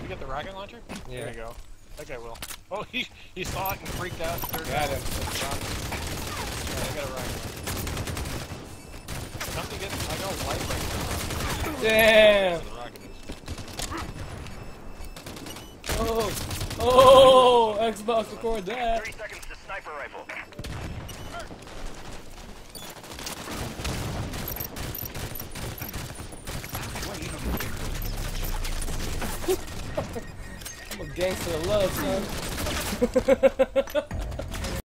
You get the rocket launcher? Yeah. There you go. That guy will. Oh, he saw it and freaked out. Got him. I got a rocket launcher. Something get. I know light right now. Damn. The rocket is. Oh, Xbox record that. 30 seconds to sniper rifle. I'm a gangster of love, son.